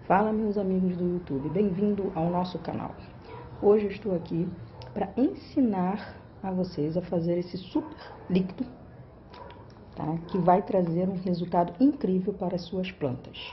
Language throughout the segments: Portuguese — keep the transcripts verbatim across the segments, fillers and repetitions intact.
Fala, meus amigos do YouTube, bem-vindo ao nosso canal. Hoje eu estou aqui para ensinar a vocês a fazer esse super líquido, tá? Que vai trazer um resultado incrível para as suas plantas.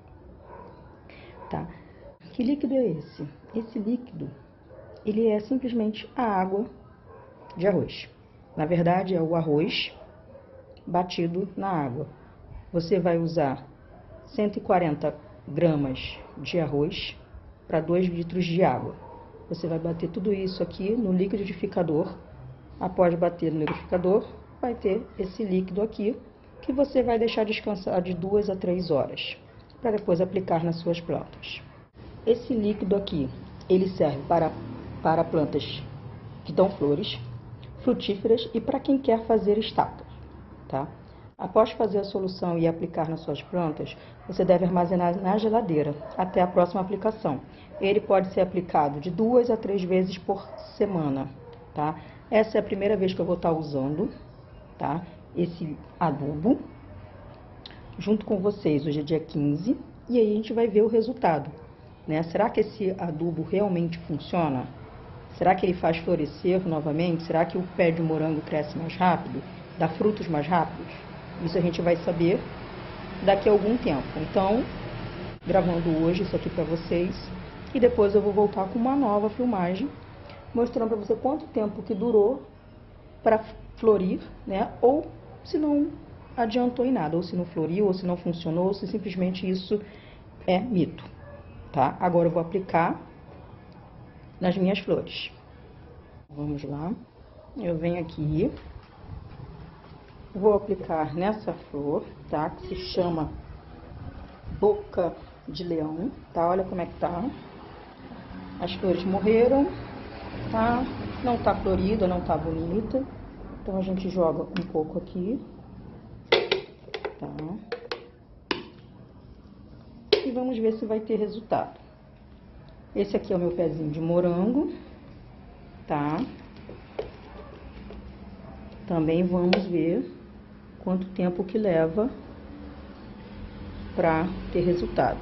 Tá? Que líquido é esse? Esse líquido, ele é simplesmente a água de arroz. Na verdade, é o arroz batido na água. Você vai usar cento e quarenta gramas de arroz para dois litros de água. Você vai bater tudo isso aqui no liquidificador. Após bater no liquidificador, vai ter esse líquido aqui que você vai deixar descansar de duas a três horas para depois aplicar nas suas plantas. Esse líquido aqui, ele serve para, para plantas que dão flores, frutíferas e para quem quer fazer estaca, tá? Após fazer a solução e aplicar nas suas plantas, você deve armazenar na geladeira até a próxima aplicação. Ele pode ser aplicado de duas a três vezes por semana, tá? Essa é a primeira vez que eu vou estar usando, tá? Esse adubo junto com vocês. Hoje é dia quinze e aí a gente vai ver o resultado, né? Será que esse adubo realmente funciona? Será que ele faz florescer novamente? Será que o pé de morango cresce mais rápido? Dá frutos mais rápidos? Isso a gente vai saber daqui a algum tempo. Então, gravando hoje isso aqui para vocês. E depois eu vou voltar com uma nova filmagem, mostrando para você quanto tempo que durou para florir, né? Ou se não adiantou em nada, ou se não floriu, ou se não funcionou, ou se simplesmente isso é mito, tá? Agora eu vou aplicar nas minhas flores. Vamos lá. Eu venho aqui. Vou aplicar nessa flor, tá? Que se chama Boca de Leão, tá? Olha como é que tá. As flores morreram, tá? Não tá florida, não tá bonita. Então a gente joga um pouco aqui, tá? E vamos ver se vai ter resultado. Esse aqui é o meu pezinho de morango, tá? Também vamos ver quanto tempo que leva para ter resultado.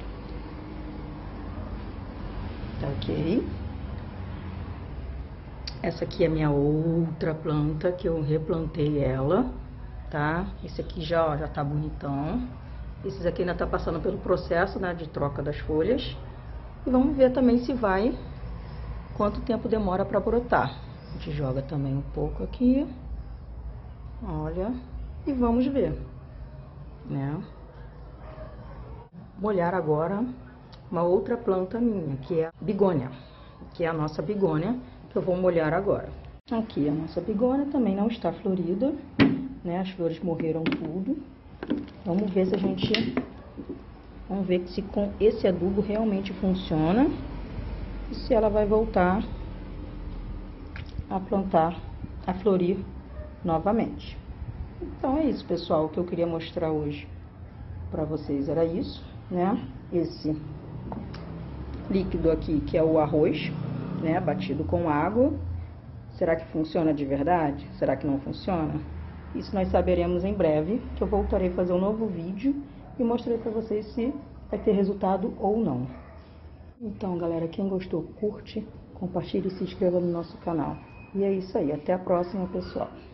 Tá ok? Essa aqui é a minha outra planta, que eu replantei ela, tá? Esse aqui já, ó, já tá bonitão. Esses aqui ainda tá passando pelo processo, né, de troca das folhas. E vamos ver também se vai, quanto tempo demora para brotar. A gente joga também um pouco aqui. Olha, e vamos ver, né? Molhar agora uma outra planta minha, que é a bigônia, que é a nossa bigônia, que eu vou molhar agora. Aqui a nossa bigônia também não está florida, né? As flores morreram tudo. Vamos ver se a gente, vamos ver se com esse adubo realmente funciona e se ela vai voltar a plantar, a florir novamente. Então é isso, pessoal, o que eu queria mostrar hoje para vocês era isso, né? Esse líquido aqui, que é o arroz, né, batido com água. Será que funciona de verdade? Será que não funciona? Isso nós saberemos em breve, que eu voltarei a fazer um novo vídeo e mostrarei para vocês se vai ter resultado ou não. Então, galera, quem gostou, curte, compartilhe e se inscreva no nosso canal. E é isso aí, até a próxima, pessoal.